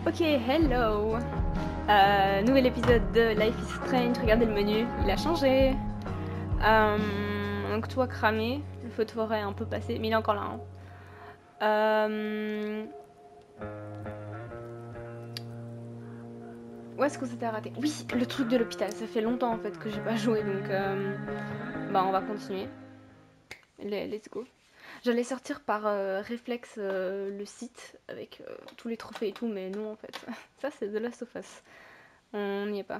Ok, hello. Nouvel épisode de Life is Strange. Regardez le menu, il a changé. Donc toi cramé, le feu de forêt est un peu passé, mais il est encore là. Hein. Où est-ce qu'on s'était raté? Oui, le truc de l'hôpital. Ça fait longtemps en fait que j'ai pas joué, donc bah on va continuer. Let's go. J'allais sortir par réflexe le site avec tous les trophées et tout, mais non en fait. Ça c'est The Last of Us. On n'y est pas.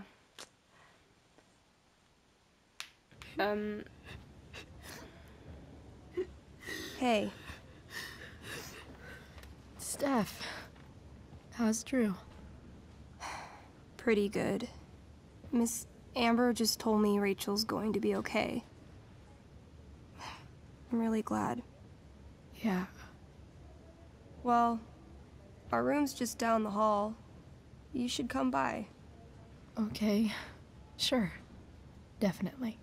Hey. Steph, how's Drew? Pretty good. Miss Amber just told me Rachel's going to be okay. I'm really glad. Yeah. Well, our room's just down the hall. You should come by. Okay. Sure. Definitely.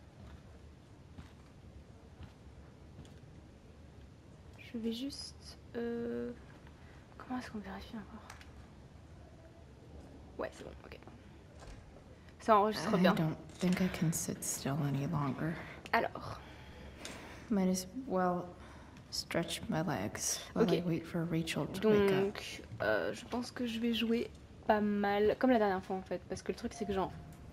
Je vais juste... Comment est-ce qu'on vérifie encore? Ouais, c'est bon, ok. Ça enregistre bien. I don't think I can sit still any longer. Alors. Might as well stretch my legs while I wait for Rachel to wake up. Donc, je pense que je vais jouer pas mal, comme la dernière fois en fait, parce que le truc c'est que genre...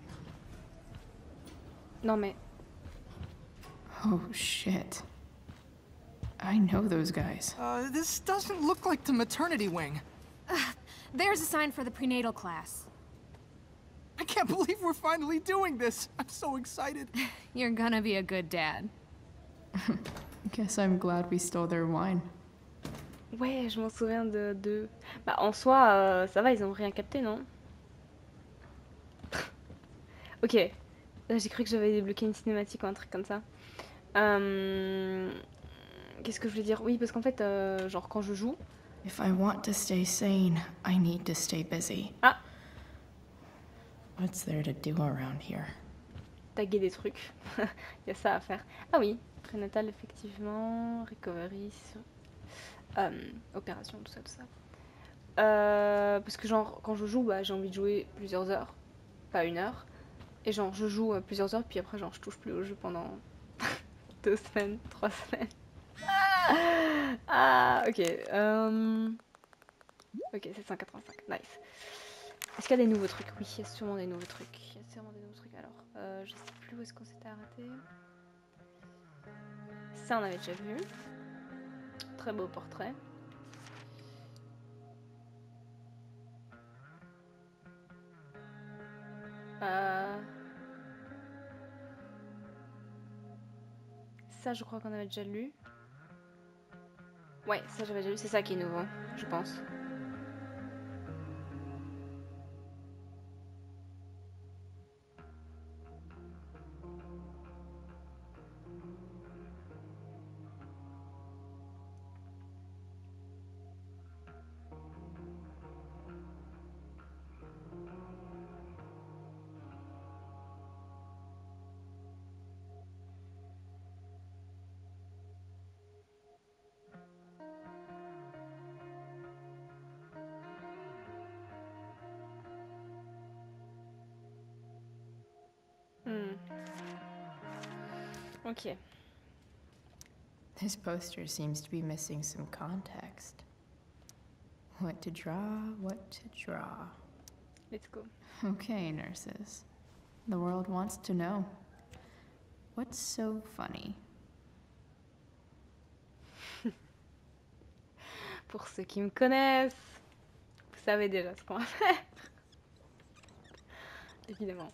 Non mais... Oh shit. I know those guys. This doesn't look like the maternity wing. There's a sign for the prenatal class. I can't believe we're finally doing this. I'm so excited. You're gonna be a good dad. Guess I'm glad we stole their wine. Ouais, je m'en souviens de... Bah en soi, ça va, ils ont rien capté, non? Ok. Là, j'ai cru que j'avais débloqué une cinématique ou un truc comme ça. Qu'est-ce que je voulais dire? Oui, parce qu'en fait, genre quand je joue... If I want to stay sane, I need to stay busy. Ah! What's there to do around here? Taguer des trucs. Il y a ça à faire. Ah oui, prénatal, effectivement. Recovery, opération, tout ça, tout ça. Parce que genre, quand je joue, bah, j'ai envie de jouer plusieurs heures. Pas une heure. Et genre, je joue plusieurs heures, puis après, genre, je touche plus au jeu pendant 2 semaines, 3 semaines. Ah, ok. Ok, c'est 185, nice. Est-ce qu'il y a des nouveaux trucs? Oui, il y a sûrement des nouveaux trucs. Il y a sûrement des nouveaux trucs. Alors, je sais plus où est-ce qu'on s'était arrêté. Ça, on avait déjà vu. Très beau portrait. Ça, je crois qu'on avait déjà lu. Ouais, ça, j'avais déjà lu. C'est ça qui est nouveau, je pense. Ok. This poster seems to be missing some context. What to draw, what to draw. Let's go. Okay, nurses. The world wants to know. What's so funny? Pour ceux qui me connaissent, vous savez déjà ce qu'on va faire. Évidemment.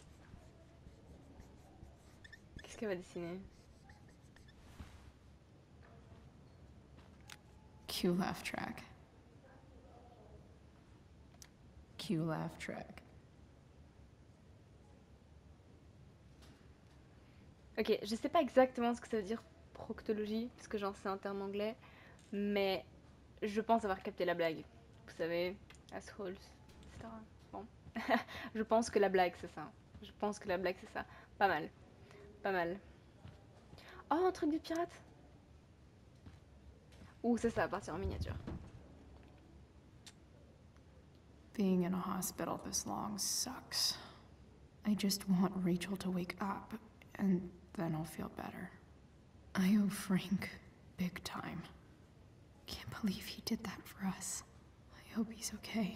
Qu'est-ce qu'elle va dessiner? Cue laugh track. Cue laugh track. Ok, je sais pas exactement ce que ça veut dire proctologie, parce que genre c'est un terme anglais, mais je pense avoir capté la blague. Vous savez, assholes, etc. Bon. Je pense que la blague c'est ça. Je pense que la blague c'est ça. Pas mal. Pas mal. Oh, un truc de pirate. Ouh, ça va partir en miniature. Being in a hospital this long sucks. I just want Rachel to wake up, and then I'll feel better. I owe Frank big time. Can't believe he did that for us. I hope he's okay.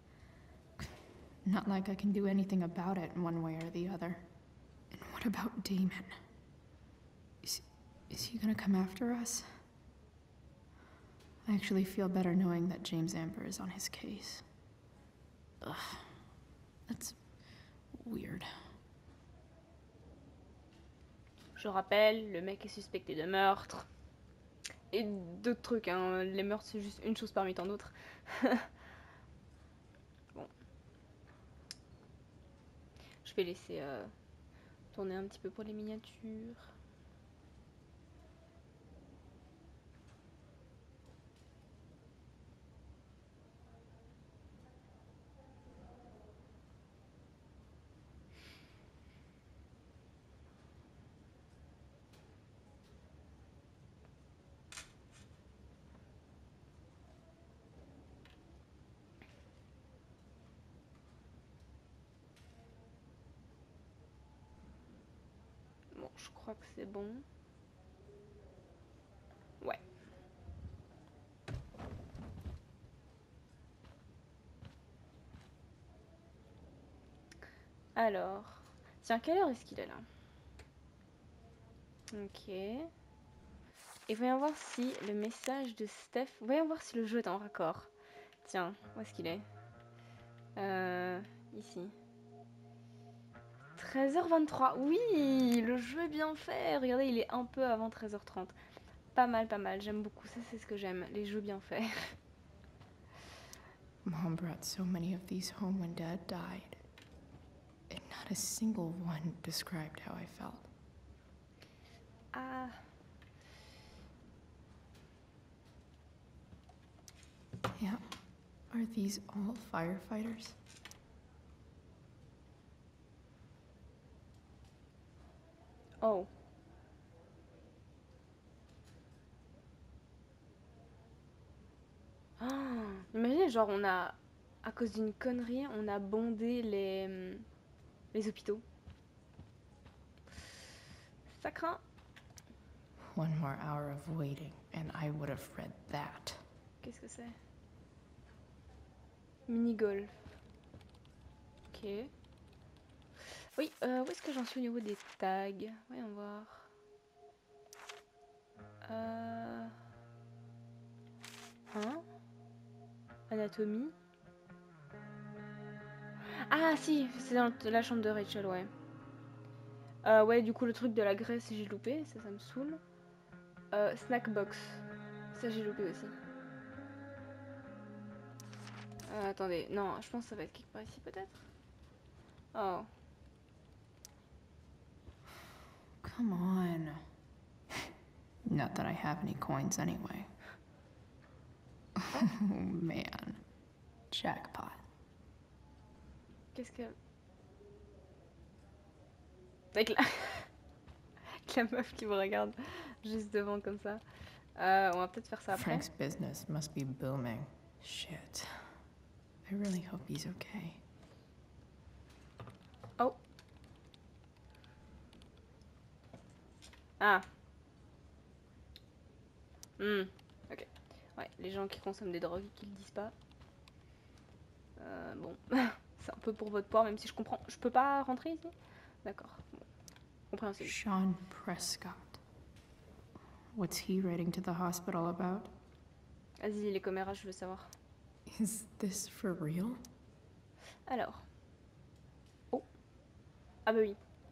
Not like I can do anything about it one way or the other. And what about Damon? Is he gonna come after us? I actually feel better knowing that James Amber is on his case. Ugh. That's weird. Je rappelle, le mec est suspecté de meurtre. Et d'autres trucs, hein. Les meurtres c'est juste une chose parmi tant d'autres. Bon. Je vais laisser tourner un petit peu pour les miniatures. Bon, je crois que c'est bon. Ouais. Alors, tiens, quelle heure est-ce qu'il est là? Ok. Et voyons voir si le message de Steph... Voyons voir si le jeu est en raccord. Tiens, où est-ce qu'il est? Ici. 13h23. Oui, le jeu est bien fait. Regardez, il est un peu avant 13h30. Pas mal, pas mal. J'aime beaucoup. Ça, c'est ce que j'aime. Les jeux bien faits. Mom brought so many of these home when Dad died. And not a single one described how I felt. Ah. Yeah. Are these all firefighters? Oh. Oh. Imaginez, genre, on a... À cause d'une connerie, on a bondé les hôpitaux. Ça craint. One more hour of waiting, and I would have read that. Qu'est-ce que c'est? Mini-golf. Ok. Oui, où est-ce que j'en suis au niveau des tags? Voyons voir. Hein? Anatomie. Ah si, c'est dans la chambre de Rachel, ouais. Ouais, du coup, le truc de la graisse, j'ai loupé, ça me saoule. Snack box. Ça, j'ai loupé aussi. Attendez, non, je pense que ça va être quelque part ici, peut-être. Oh. Come on. Not that I have any coins anyway. Oh man. Jackpot. Qu'est-ce que... Avec la... Avec la meuf qui me regarde juste devant comme ça. On va peut-être faire ça après. Frank's business must be booming. Shit. I really hope he's okay. Oh. Ah. Ok. Ouais, les gens qui consomment des drogues et qui le disent pas. Bon. C'est un peu pour votre poire, même si je comprends. Je peux pas rentrer ici? D'accord. Bon. Compréhensible. Sean Prescott. What's he writing to the hospital about? Vas-y, les comméras, je veux savoir. Is this for real? Alors. Oh. Ah bah oui.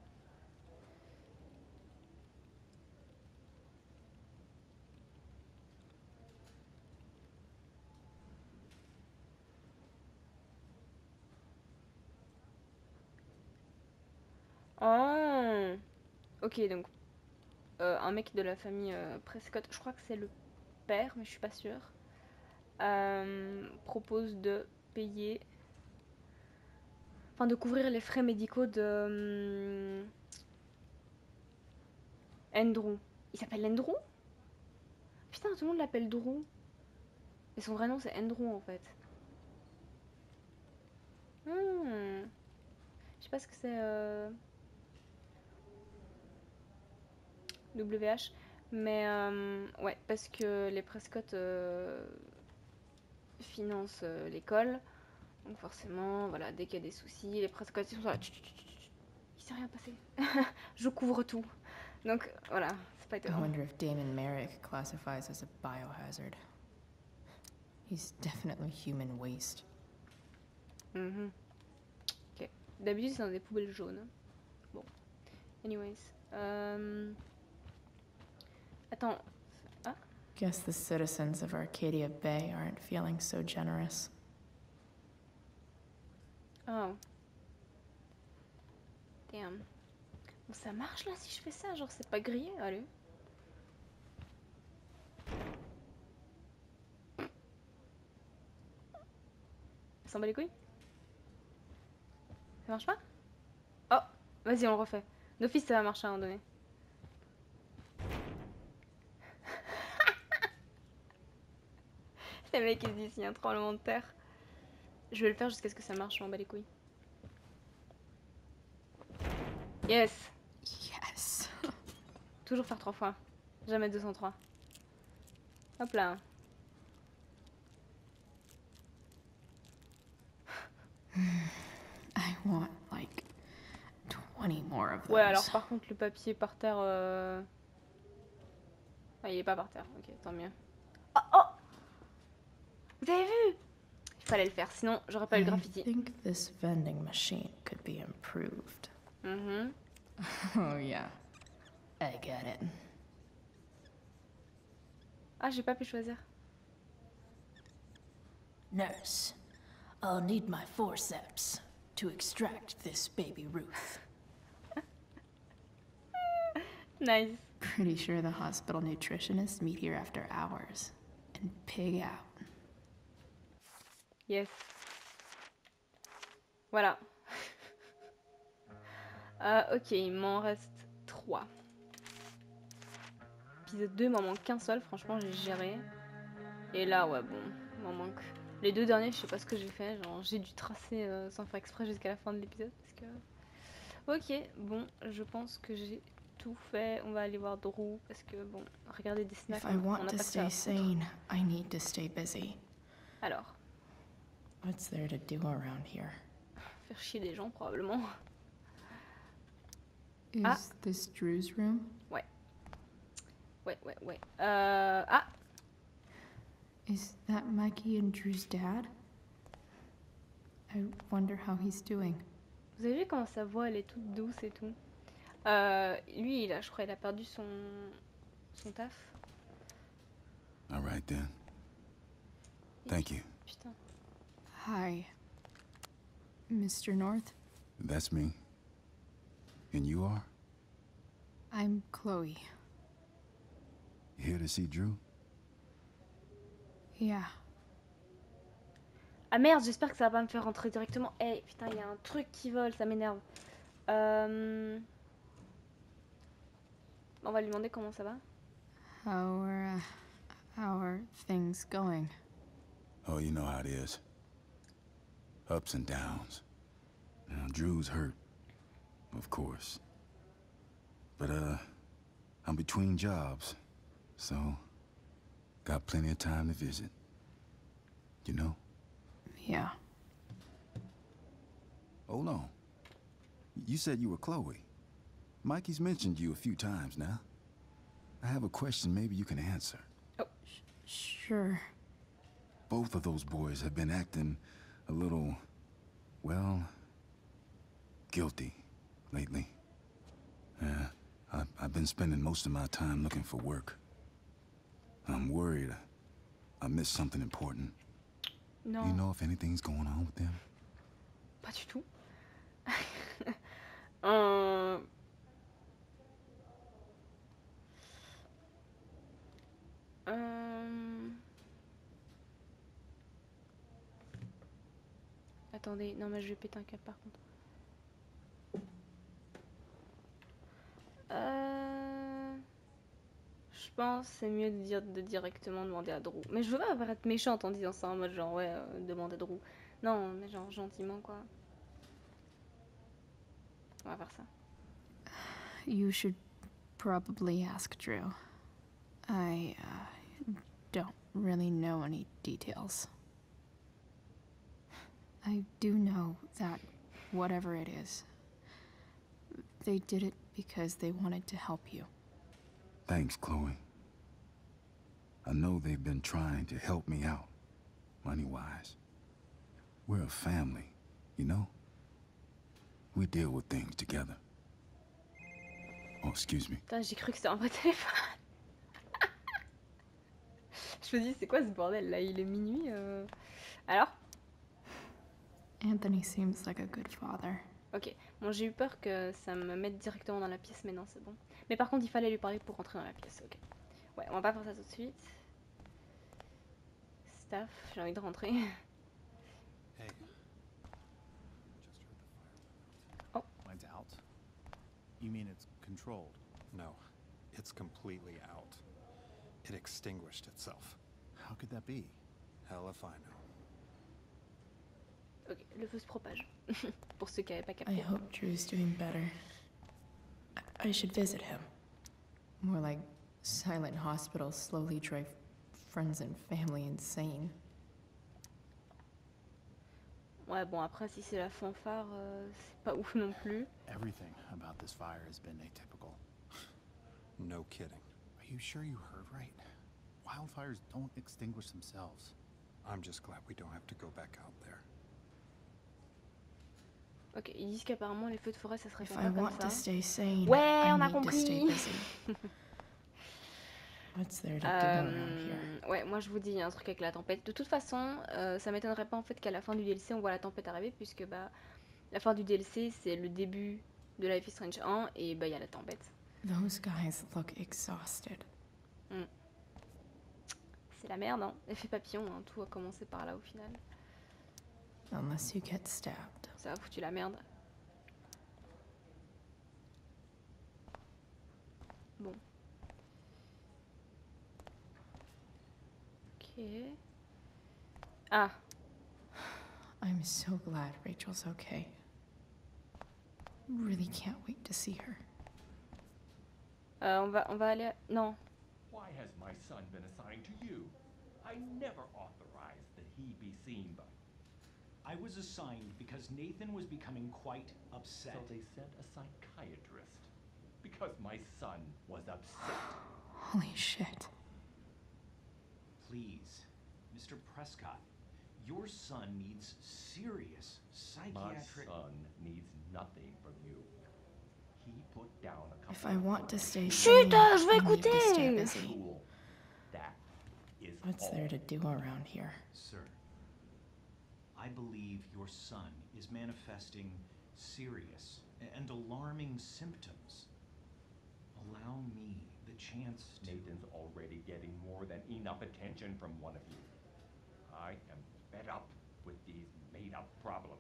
Oh. Ok, donc un mec de la famille Prescott, je crois que c'est le père, mais je suis pas sûre, propose de payer, enfin de couvrir les frais médicaux de Andrew. Il s'appelle Andrew? Putain, tout le monde l'appelle Drew. Et son vrai nom c'est Andrew en fait. pas ce que c'est WH, mais ouais, parce que les Prescott financent l'école, donc forcément, voilà, dès qu'il y a des soucis, les Prescott ils sont là, il s'est rien passé, je couvre tout, donc voilà, c'est pas I étonnant. wonder if Damon Merrick classifies as a biohazard. He's definitely human waste. Mhm. Ok, d'habitude c'est dans des poubelles jaunes. Bon, anyways, attends, ah, Guess the citizens of Arcadia Bay aren't feeling so generous. oh, damn. Bon, ça marche là si je fais ça, genre c'est pas grillé, allez. Ça s'en bat les couilles? Ça marche pas? Oh, vas-y on le refait. D'office ça va marcher à un moment donné. Les mecs ils se disent il y a un tremblement de terre. Je vais le faire jusqu'à ce que ça marche, je m'en bats les couilles. Yes! Yes. Toujours faire 3 fois. Jamais 203. Hop là. I want like 20 more of those. Ouais, alors par contre, le papier par terre. Ah, il est pas par terre. Ok, tant mieux. Oh, oh! Vous avez vu? Il fallait le faire, sinon j'aurais pas eu le I graffiti. think this vending machine could be improved. Mhm. Oh yeah, I get it. Ah, j'ai pas pu choisir. Nurse, I'll need my forceps to extract this baby Ruth. Nice. Pretty sure the hospital nutritionists meet here after hours and pig out. Yes. Voilà. Ok, il m'en reste 3. Épisode 2, il m'en manque qu'un seul, franchement j'ai géré. Et là, ouais, bon, il m'en manque. Les 2 derniers, je sais pas ce que j'ai fait, genre j'ai dû tracer sans faire exprès jusqu'à la fin de l'épisode. Parce que... Ok, bon, je pense que j'ai tout fait. On va aller voir Drew, parce que bon, regarder des snacks, If I on want a to pas que ça à stay foutre. sane, I need to stay busy. Alors, What's there to do around here? faire chier des gens probablement. Is Ah. this Drew's room? Ouais. Ah, Is that Mikey and Drew's dad? I wonder how he's doing. vous avez vu comment sa voix elle est toute douce et tout. Lui, je crois, il a perdu son taf. All right then. Thank you. Putain. Hi, Mr. North. That's me. And you are? I'm Chloe. Here to see Drew? Yeah. Ah merde, j'espère que ça va pas me faire rentrer directement. Eh putain, il y a un truc qui vole, ça m'énerve. On va lui demander comment ça va. How are things going? Oh, you know how it is. Ups and downs. Now, Drew's hurt, of course. But, I'm between jobs, so got plenty of time to visit. You know? Yeah. Hold on. You said you were Chloe. Mikey's mentioned you a few times now. I have a question maybe you can answer. Sure. Both of those boys have been acting a little, well, guilty lately. I've been spending most of my time looking for work. I'm worried I missed something important. Non, Do you know if anything's going on with them? pas du tout. Attendez, non mais je vais péter un câble par contre. Je pense que c'est mieux de directement demander à Drew. Mais je veux pas paraître méchante en disant ça en mode genre ouais, demande à Drew. Non, mais genre gentiment quoi. On va faire ça. You should probably ask Drew. I don't really know any details. I do know that whatever it is, they did it because they wanted to help you. Thanks, Chloe. I know they've been trying to help me out, money-wise. We're a family, you know? We deal with things together. Oh, excuse me. Putain, j'ai cru que c'était un vrai téléphone. Je me dis, c'est quoi ce bordel là? Il est minuit. Alors? Anthony seems like a good father. Ok. Bon, j'ai eu peur que ça me mette directement dans la pièce, mais non, c'est bon. Mais par contre, il fallait lui parler pour rentrer dans la pièce. Ok. Ouais, on va pas faire ça tout de suite. Staff, j'ai envie de rentrer. Hey. Oh. Mine's out. You mean it's controlled? No, it's completely out. It extinguished itself. How could that be? Hell if I know. Ok, le feu se propage. Pour ceux qui n'avaient pas I capté. hope Drew's doing better. I should visit him. More like silent hospitals slowly drive friends and family insane. Ouais, bon, après, si c'est la fanfare, c'est pas ouf non plus. Everything about this fire has been atypical. No kidding. Are you sure you heard right? Wildfires don't extinguish themselves. I'm just glad we don't have to go back out there. Ok, ils disent qu'apparemment les feux de forêt ça se If répand I pas comme want ça. to stay sane, Ouais, I on a need to stay compris. busy. What's there to do around here? Ouais, moi je vous dis, il y a un truc avec la tempête. De toute façon, ça m'étonnerait pas en fait qu'à la fin du DLC on voit la tempête arriver, puisque bah la fin du DLC c'est le début de Life is Strange 1 et bah il y a la tempête. Those guys look exhausted. C'est la merde, hein. Effet papillon, hein. Tout a commencé par là au final. Unless you get stabbed. Ça a foutu la merde. Bon. Ok. Ah. I'm so glad Rachel's okay. Really can't wait to see her. On va aller... Non. Why has my son been assigned to you? I never authorized that he be seen by. I was assigned because Nathan was becoming quite upset. So they sent a psychiatrist. Because my son was upset. Holy shit. Please, Mr. Prescott, your son needs serious psychiatric... My son needs nothing from you. He put down a couple If I want to stay Chut, sane, je vais I need to stay écouter. busy. school. That is What's there to do around here? Sir, I believe your son is manifesting serious and alarming symptoms. Allow me the chance to... Nathan's already getting more than enough attention from one of you. I am fed up with these made-up problems.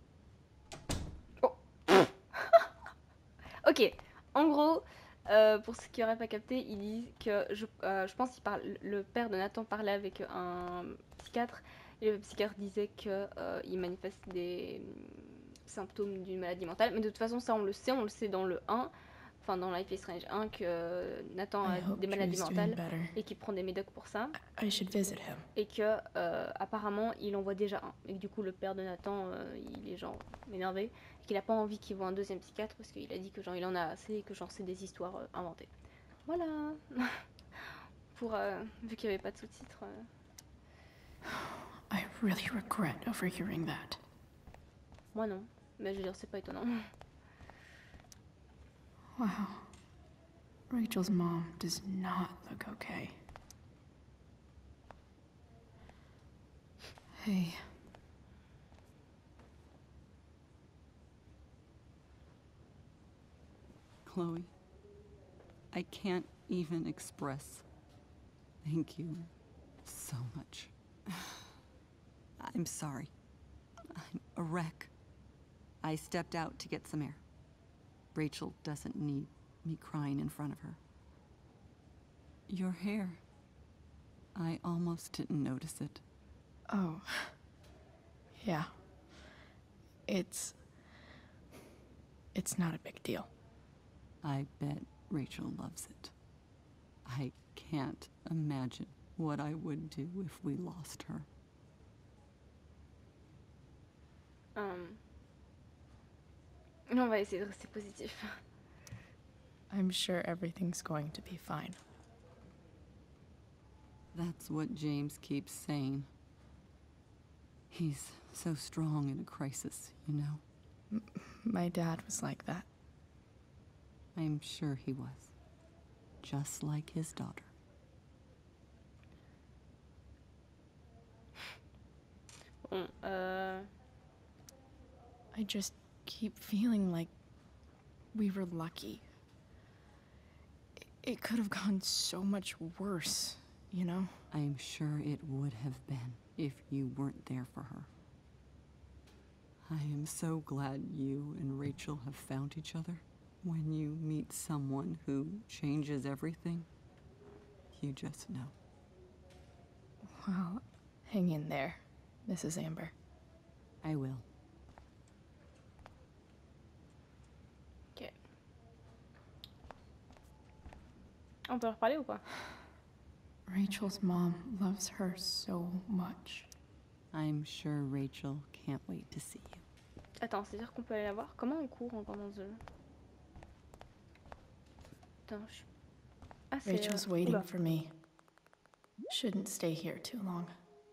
Ok, en gros, pour ceux qui n'auraient pas capté, il dit que je pense qu'il parle, le père de Nathan parlait avec un psychiatre et le psychiatre disait que il manifeste des symptômes d'une maladie mentale. Mais de toute façon, ça on le sait dans le 1, enfin dans Life is Strange 1, que Nathan a des maladies mentales et qu'il prend des médocs pour ça. I should visit him. Et que apparemment il en voit déjà un. Et que du coup le père de Nathan, il est genre énervé. Qu'il a pas envie qu'il voit un deuxième psychiatre parce qu'il a dit que genre il en a assez et que genre c'est des histoires inventées. Voilà. Pour vu qu'il n'y avait pas de sous-titres. I really regret overhearing that. Moi non, mais je veux dire c'est pas étonnant. Wow. Rachel's mom does not look okay. Hey. Chloe, I can't even express thank you so much. I'm sorry. I'm a wreck. I stepped out to get some air. Rachel doesn't need me crying in front of her. Your hair. I almost didn't notice it. Oh. Yeah. It's It's not a big deal. I bet Rachel loves it. I can't imagine what I would do if we lost her. On va essayer de rester positif. I'm sure everything's going to be fine. That's what James keeps saying. He's so strong in a crisis, you know? My dad was like that. I'm sure he was. Just like his daughter. Bon, I just keep feeling like we were lucky. It could have gone so much worse, you know? I'm sure it would have been if you weren't there for her. I am so glad you and Rachel have found each other. When you meet someone who changes everything, you just know. Well, hang in there, Mrs. Amber. I will. Ok. On peut en reparler ou pas? Rachel's mom loves her so much. I'm sure Rachel can't wait to see you. Attends, c'est-à-dire qu'on peut aller la voir? Comment on court encore dans ce jeu? Attends, je... Ah, c'est... Rachel's waiting Oula. for me. Shouldn't stay here too long.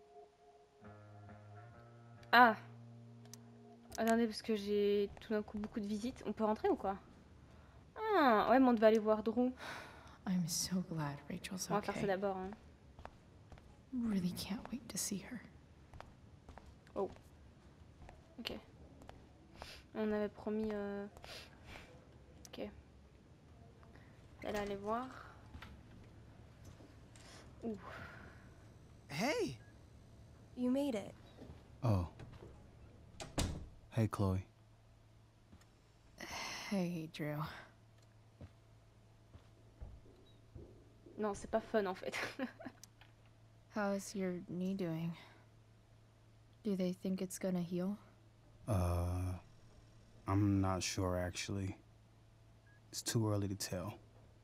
Ah! Attendez, parce que j'ai tout d'un coup beaucoup de visites. On peut rentrer ou quoi? Ah, ouais, mais on devait aller voir Drew. I'm so glad Rachel's On va faire ça okay. d'abord. Hein. Really can't wait to see her. Oh. Ok. On avait promis... Ok. Elle allait voir. Ouh. Hey! You made it. Oh. Hey, Chloe. Hey, Drew. Non, c'est pas fun en fait. How's your knee doing? Do they think it's gonna heal? I'm not sure actually. It's too early to tell.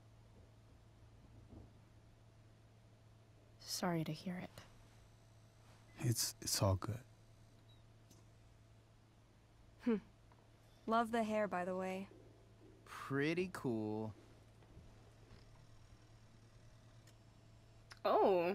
Sorry to hear it. It's all good. Love the hair, by the way. Pretty cool. Oh.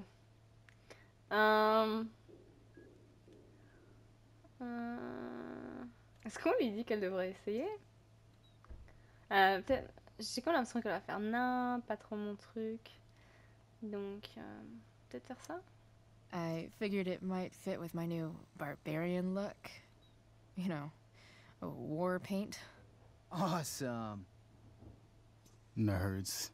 Est-ce qu'on lui dit qu'elle devrait essayer? Peut-être. J'ai quand même l'impression qu'elle va faire non, pas trop mon truc. Donc, peut-être faire ça? I figured it might fit with my new barbarian look. You know, war paint. Awesome. Nerds.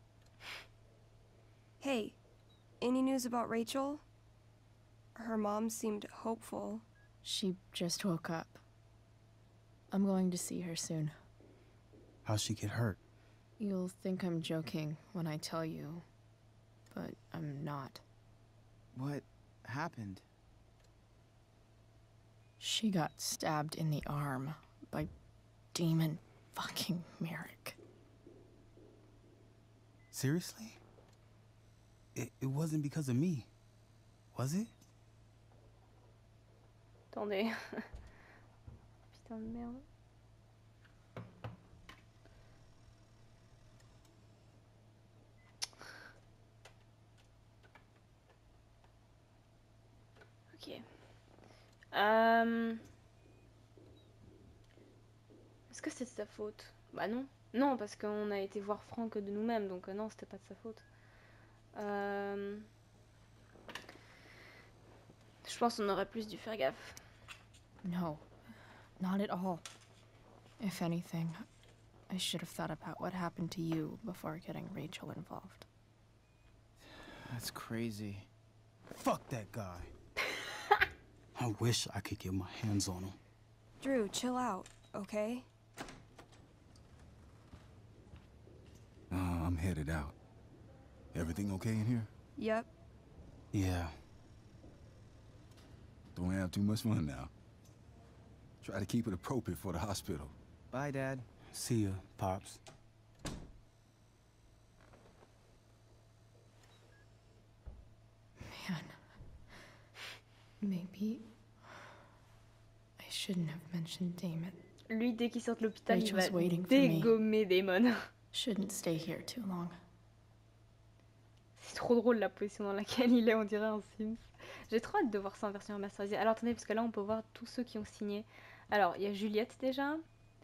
Hey, any news about Rachel? Her mom seemed hopeful. She just woke up. I'm going to see her soon. How'd she get hurt? You'll think I'm joking when I tell you, but I'm not. What happened? She got stabbed in the arm by Demon fucking Merrick. Seriously? It wasn't because of me, was it? Attendez. Putain de merde. Ok. Est-ce que c'est de sa faute? Bah non. Non, parce qu'on a été voir Franck de nous-mêmes, donc non, c'était pas de sa faute. Je pense qu'on aurait plus dû faire gaffe. No, not at all. If anything, I should have thought about what happened to you before getting Rachel involved. That's crazy. Fuck that guy. I wish I could get my hands on him. Drew, chill out, okay? I'm headed out. Everything okay in here? Yep. Yeah. Don't have too much fun now. Try to keep it appropriate for the hospital. Bye, Dad. See ya, Pops. Man. Maybe I shouldn't have mentioned Damon. Lui, dès qu'il sort de l'hôpital, il va Rachel's waiting for me. dégommer Damon. Shouldn't stay here too long. C'est trop drôle la position dans laquelle il est, on dirait un Sims. J'ai trop hâte de voir ça en version remasterisée. Alors attendez, parce que là on peut voir tous ceux qui ont signé. Alors, il y a Juliette déjà.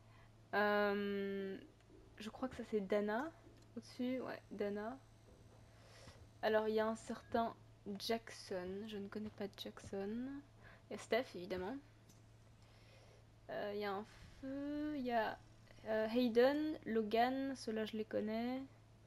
Je crois que ça c'est Dana. Au-dessus, ouais, Dana. Alors, il y a un certain Jackson. Je ne connais pas Jackson. Il y a Steph, évidemment. Il y a un feu. Il y a Hayden, Logan. Ceux-là, je les connais.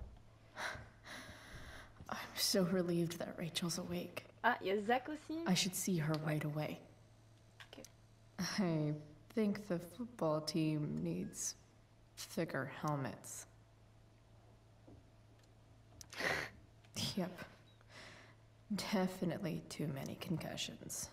I'm so relieved that Rachel's awake. Ah, il y a Zach aussi. I should see her right away. Okay. I think the football team needs thicker helmets. Yep. Definitely too many concussions.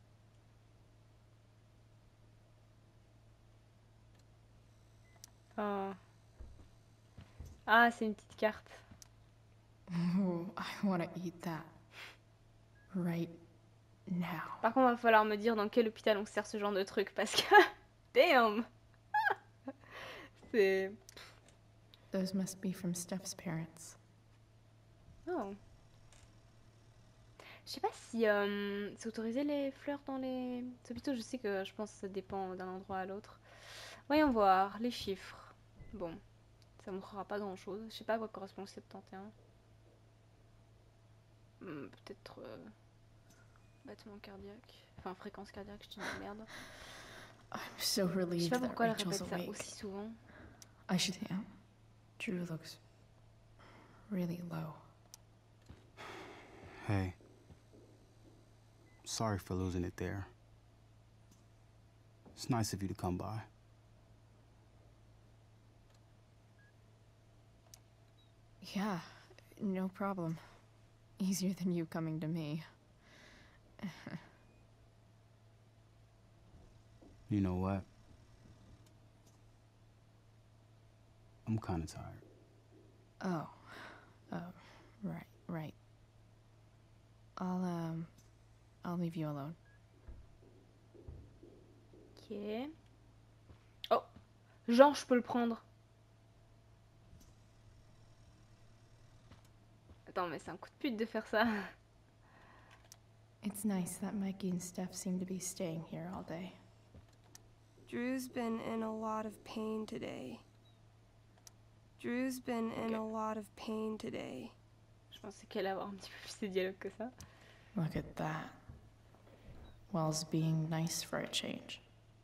Oh. Ah, c'est une petite carte. Ooh, I want to eat that. Right now. Par contre, il va falloir me dire dans quel hôpital on sert ce genre de truc parce que... Damn. C'est... Those must be from Steph's parents. Oh. Je sais pas si c'est autorisé les fleurs dans les hôpitaux. Je sais que je pense que ça dépend d'un endroit à l'autre. Voyons voir les chiffres. Bon, ça montrera pas grand chose. Je sais pas à quoi correspond le 71. Peut-être battement cardiaque. Enfin, fréquence cardiaque, je dis une merde. I'm so Je relieved sais pas that pourquoi elle Rachel's répète ça awake. aussi souvent. I should. Yeah. Drew looks really low. Hey. Sorry for losing it there. It's nice of you to come by. Yeah, no problem. Easier than you coming to me. You know what? I'm kind of tired. Oh. Oh, right. I'll leave you alone. Ok. Oh, genre je peux le prendre. Attends, mais c'est un coup de pute de faire ça. It's nice that Mikey and Steph seem to be staying here all day. Drew's been in a lot of pain today. Drew's been in a lot of pain today. Je pensais qu'elle allait avoir un petit peu plus de dialogue que ça. Look at that. Wells being nice for a change.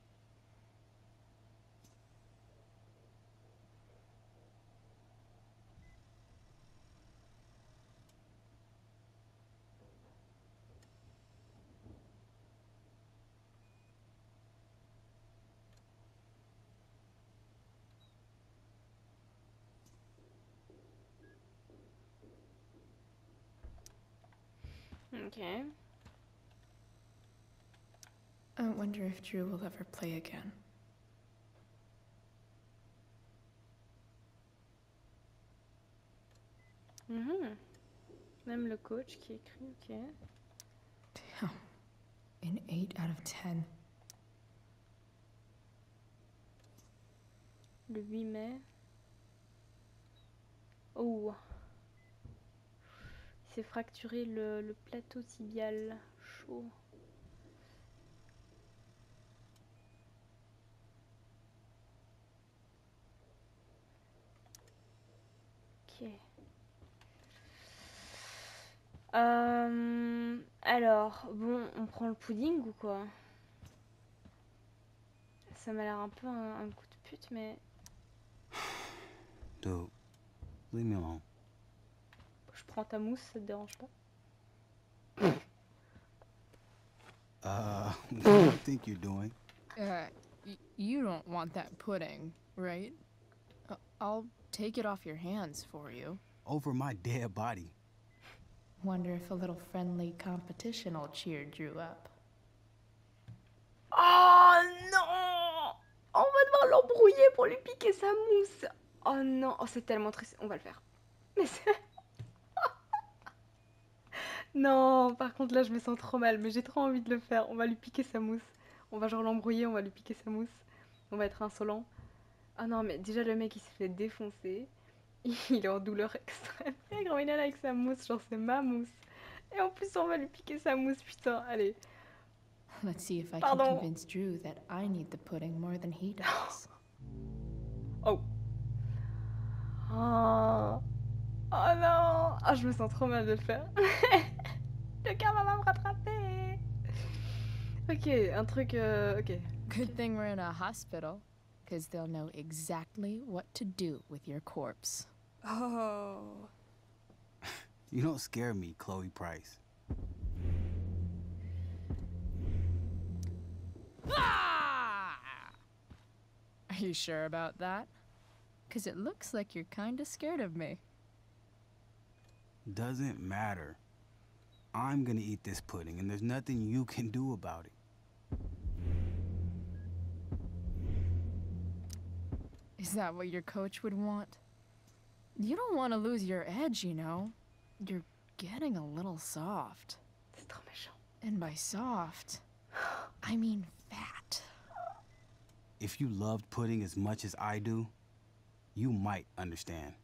Ok. I wonder if Drew will ever play again. Même le coach qui écrit, ok. Damn. An 8 out of 10. Le 8 mai. Oh. Il s'est fracturé le plateau tibial. Chaud. Ok. Alors, bon, on prend le pudding ou quoi? Ça m'a l'air un peu un coup de pute, mais... Dude, leave me alone. Je prends ta mousse, ça te dérange pas? What do you think you're doing? You don't want that pudding, right? I'll take it off your hands for you. Over my dead body. Wonder if a little friendly competition will cheer Drew up. Oh non! On va devoir l'embrouiller pour lui piquer sa mousse. Oh non, oh c'est tellement triste. On va le faire. Mais non, par contre là je me sens trop mal, mais j'ai trop envie de le faire. On va lui piquer sa mousse. On va genre l'embrouiller, on va lui piquer sa mousse. On va être insolent. Ah non, mais déjà le mec il se fait défoncer. Il est en douleur extrême. Il est là avec sa mousse, genre c'est ma mousse. Et en plus on va lui piquer sa mousse, putain, allez. Let's see if I can Pardon. convince Drew that I need the pudding more than he does. Oh. Oh. Oh non. Ah, je me sens trop mal de le faire. Le karma va me rattraper. Ok, un truc... ok. Good thing we're in a hospital, because they'll know exactly what to do with your corpse. Oh. You don't scare me, Chloe Price. Are you sure about that? Because it looks like you're kinda scared of me. Doesn't matter. I'm gonna eat this pudding, and there's nothing you can do about it. Is that what your coach would want? You don't want to lose your edge, you know. You're getting a little soft. C'est trop méchant. And by soft, I mean fat. If you loved pudding as much as I do, you might understand.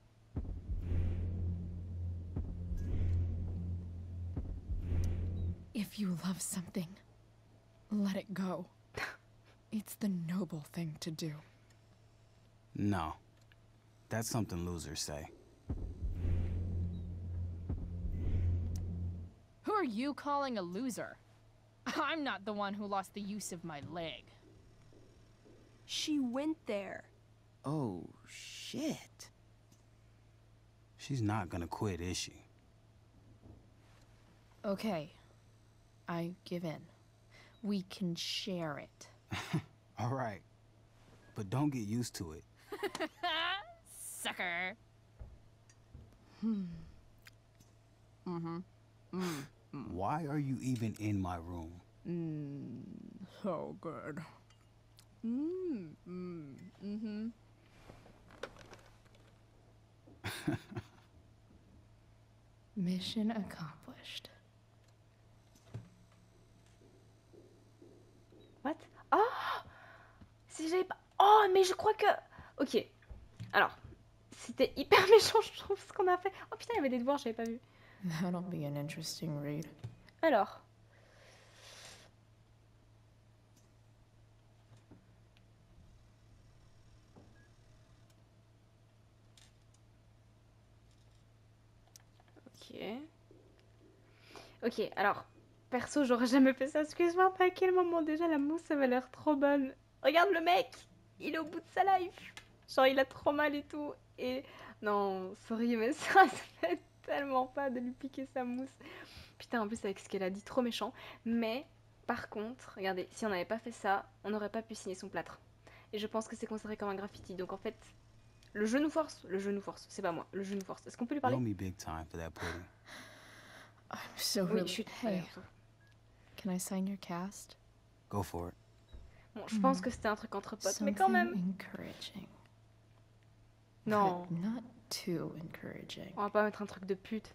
If you love something, let it go. It's the noble thing to do. No. That's something losers say. Who are you calling a loser? I'm not the one who lost the use of my leg. She went there. Oh, shit. She's not gonna quit, is she? Okay. I give in. We can share it. All right. But don't get used to it. Sucker. Why are you even in my room? So good. Mission accomplished. What? Oh! Si j'avais pas... Oh, mais je crois que... Ok. Alors, c'était hyper méchant, je trouve, ce qu'on a fait. Oh putain, il y avait des devoirs, j'avais pas vu. That'll be an interesting read. Alors. Ok. Ok, alors. Perso, j'aurais jamais fait ça. Excuse-moi, pas à quel moment déjà la mousse avait l'air trop bonne. Regarde le mec! Il est au bout de sa life. Genre, il a trop mal et tout. Et non, sorry, mais ça se fait tellement pas de lui piquer sa mousse. Putain, en plus, avec ce qu'elle a dit, trop méchant. Mais, par contre, regardez, si on n'avait pas fait ça, on n'aurait pas pu signer son plâtre. Et je pense que c'est considéré comme un graffiti. Donc, en fait, le jeu nous force. Le jeu nous force. C'est pas moi. Le jeu nous force. Est-ce qu'on peut lui parler? Blow me big time for that pudding. I'm so Oui, really... chut. Hey, can I sign your cast? Go for it. Bon, je pense que c'était un truc entre potes, mais quand Something même. encouraging. Non. But not too encouraging. On va pas mettre un truc de pute.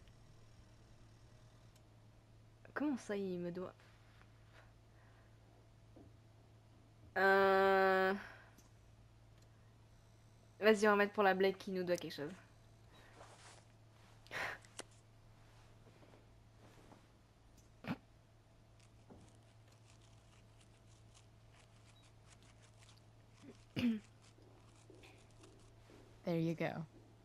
Comment ça, il me doit... Vas-y, on va mettre pour la blague qui nous doit quelque chose. There you go.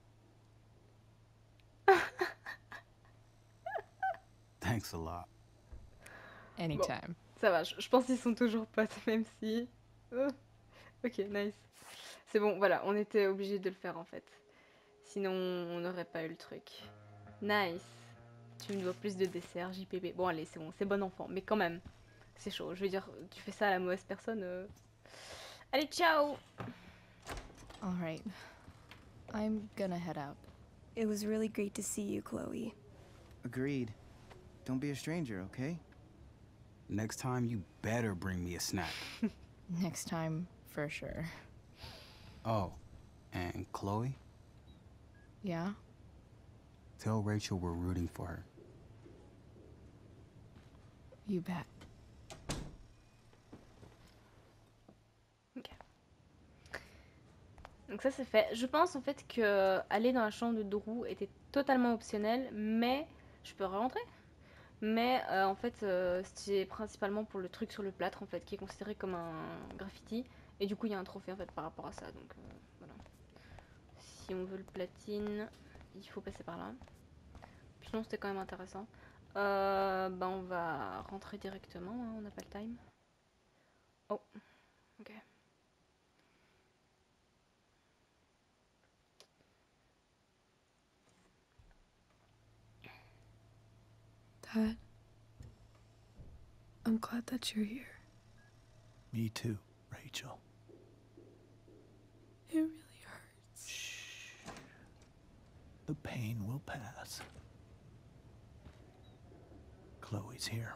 Thanks a lot. Anytime. Ça va, je pense qu'ils sont toujours potes, même si... Ok, nice. C'est bon, voilà, on était obligé de le faire en fait. Sinon, on n'aurait pas eu le truc. Nice. Tu me dois plus de dessert, JPP. Bon, allez, c'est bon, c'est bon enfant, mais quand même, c'est chaud. Je veux dire, tu fais ça à la mauvaise personne. Allez, ciao! All right. I'm gonna head out. It was really great to see you, Chloe. Agreed. Don't be a stranger, okay? Next time, you better bring me a snack. Next time, for sure. Oh, and Chloe? Yeah? Tell Rachel we're rooting for her. You bet. Ok. Donc ça c'est fait. Je pense en fait que aller dans la chambre de Drew était totalement optionnel, mais je peux rentrer. Mais en fait c'est principalement pour le truc sur le plâtre en fait qui est considéré comme un graffiti et du coup il y a un trophée en fait par rapport à ça donc voilà. Si on veut le platine, il faut passer par là. Puis sinon c'était quand même intéressant. Bah on va rentrer directement, hein, on n'a pas le time. Oh, ok. Dad, I'm glad that you're here. Me too, Rachel. It really hurts. Shh. The pain will pass. Chloe's here.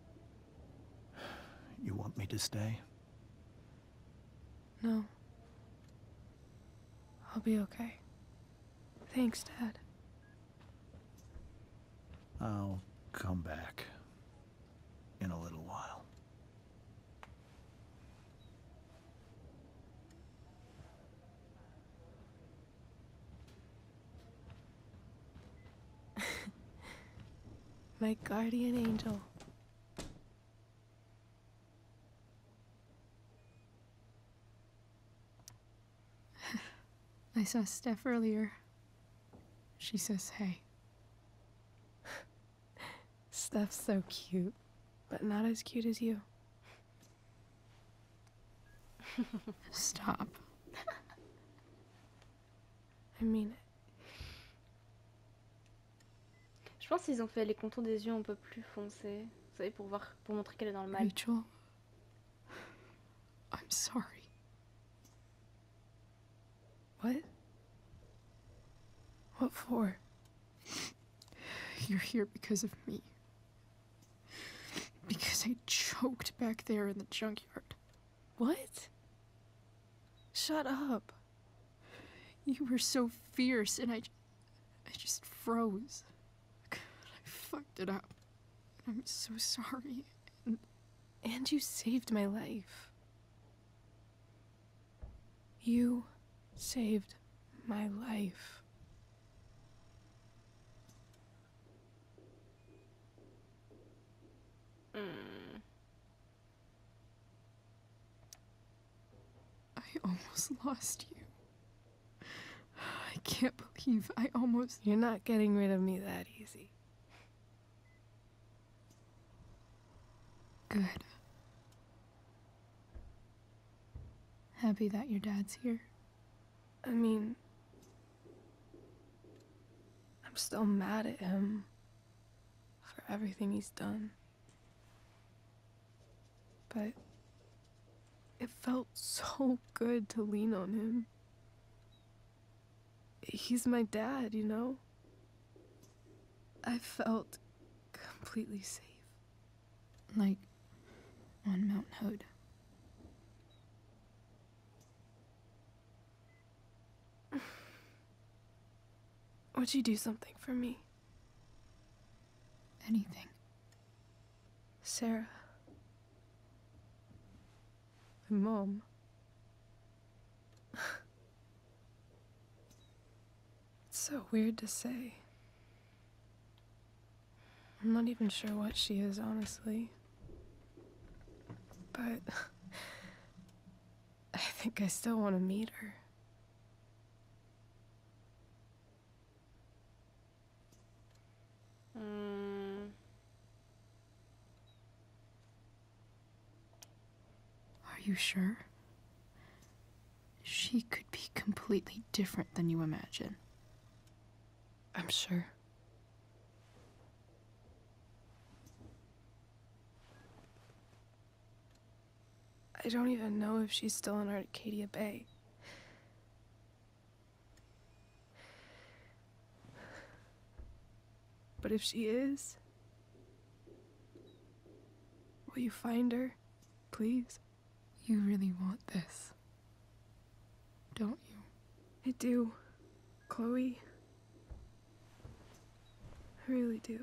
You want me to stay? No. I'll be okay. Thanks, Dad. I'll come back in a little while. My guardian angel. I saw Steph earlier. She says hey. Steph's so cute, but not as cute as you. Stop. I mean it. Je pense qu'ils ont fait les contours des yeux un peu plus foncés, vous savez, pour montrer qu'elle est dans le mal. Rachel, I'm sorry. What? What for? You're here because of me. Because I choked back there in the junkyard. What? Shut up. You were so fierce and I just froze. I fucked it up. I'm so sorry. And you saved my life. You saved my life. I almost lost you. I can't believe I almost... You're not getting rid of me that easy. Good. Happy that your dad's here. I mean, I'm still mad at him for everything he's done. But it felt so good to lean on him. He's my dad, you know? I felt completely safe. Like on Mount Hood. Would you do something for me? Anything. Sarah. My mom. It's so weird to say. I'm not even sure what she is, honestly. But I think I still want to meet her. Are you sure? She could be completely different than you imagine. I'm sure. I don't even know if she's still in Arcadia Bay. But if she is, will you find her, please? You really want this, don't do, Chloe. I really do.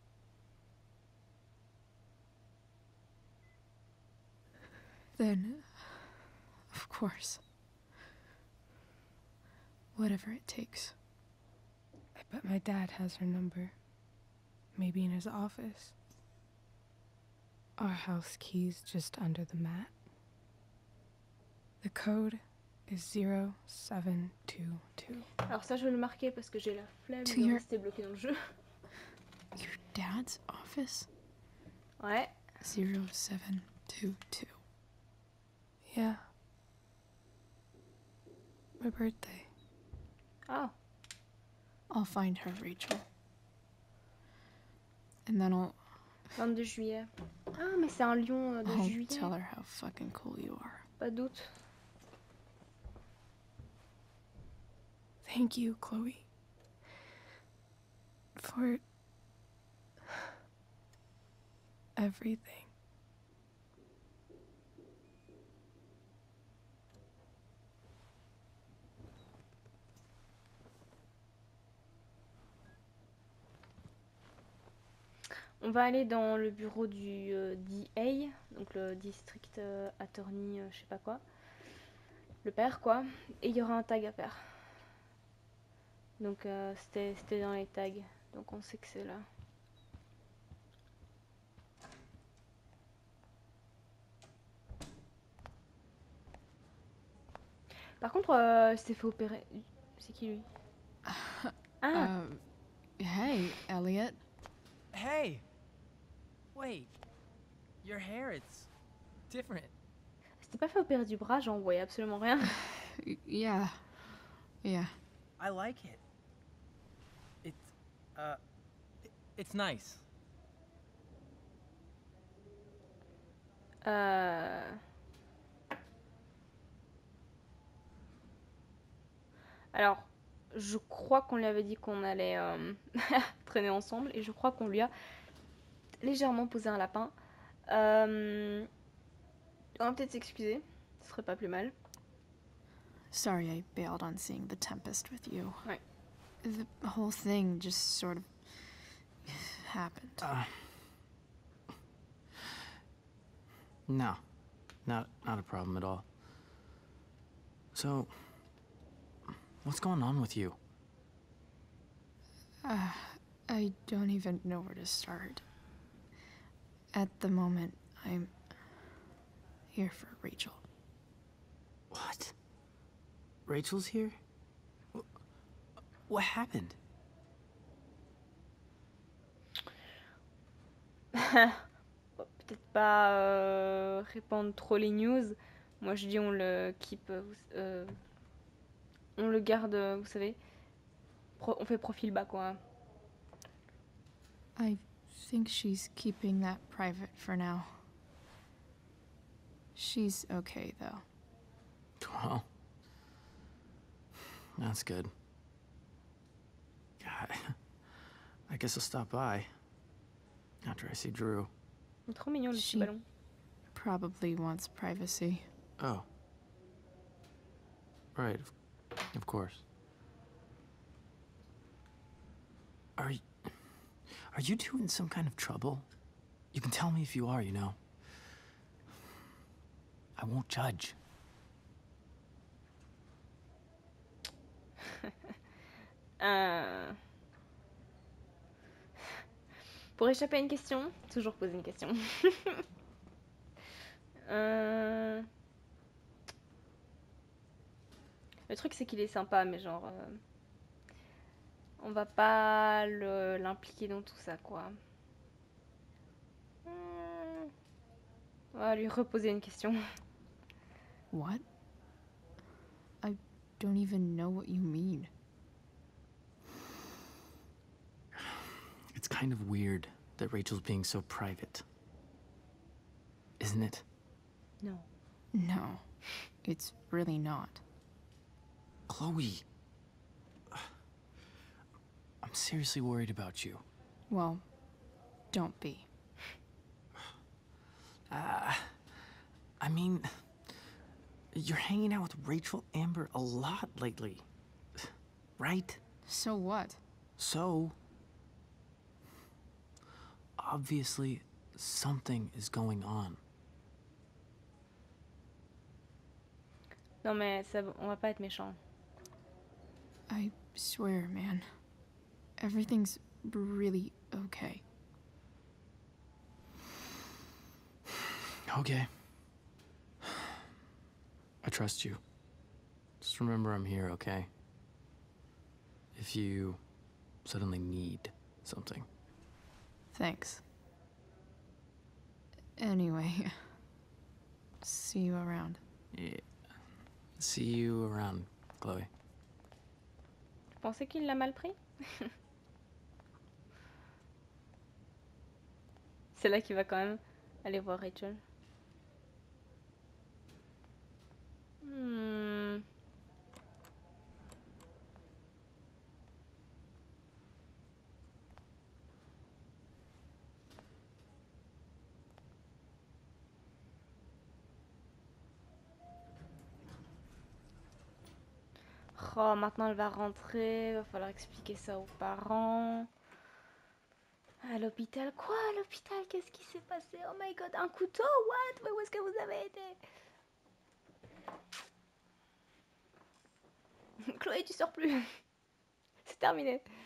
Then, of course. Whatever it takes. I bet my dad has her number. Maybe in his office. Our house key's just under the mat. The code is 0722. Alors ça je vais le marquer parce que j'ai la flemme To de your- rester bloqué dans le jeu. Your dad's office? Ouais. 0722. Yeah. My birthday. Ah. I'll find her, Rachel. And then I'll 22 juillet. Ah mais c'est un lion de juillet. tell her how fucking cool you are. Pas de doute. Thank you, Chloe. For everything. On va aller dans le bureau du DA, donc le district attorney, je sais pas quoi. Le père quoi. Et il y aura un tag à faire. Donc c'était dans les tags. Donc on sait que c'est là. Par contre, il s'est fait opérer. C'est qui lui? Ah. Hey, Elliot. Hey! Wait. Your hair, it's different. C'était pas fait opérer du bras, j'en voyais absolument rien. Yeah. Yeah. I like it. It's nice. Alors, je crois qu'on lui avait dit qu'on allait traîner ensemble et je crois qu'on lui a légèrement posé un lapin. On va peut-être s'excuser, ce serait pas plus mal. Sorry I bailed on seeing The Tempest with you. Ouais. The whole thing just sort of happened. No. Not a problem at all. So, what's going on with you? I don't even know where to start. At the moment, I'm here for Rachel. What? Rachel's here? What happened? Peut-être pas répandre trop les news. Moi je dis on le keep, on le garde, vous savez. On fait profil bas quoi. I think she's keeping that private for now. She's okay, though. Well, that's good. God, I guess I'll stop by after I see Drew. Trop mignon le petit She ballon. probably wants privacy. Oh. Right, of course. Are you two in some kind of trouble? You can tell me if you are, you know. I won't judge. Pour échapper à une question, toujours poser une question. Le truc c'est qu'il est sympa, mais genre on va pas l'impliquer dans tout ça quoi. On va lui reposer une question. What? I don't even know what you mean. It's kind of weird that Rachel's being so private. Isn't it? No. No, it's really not. Chloe. I'm seriously worried about you. Well, don't be. I mean, you're hanging out with Rachel Amber a lot lately. right? So what? So, obviously, something is going on. Non mais on va pas être méchant. I swear, man. Everything's really okay. Okay. I trust you. Just remember I'm here, okay? If you suddenly need something. Thanks. Anyway, see you around. Yeah. See you around, Chloe. Tu pensais qu'il l'a mal pris? C'est là qu'il va quand même aller voir Rachel. Oh, maintenant elle va rentrer, va falloir expliquer ça aux parents. À l'hôpital, quoi à l'hôpital? Qu'est-ce qui s'est passé? Oh my god, un couteau? What? Mais où est-ce que vous avez été? Chloé, tu sors plus. C'est terminé.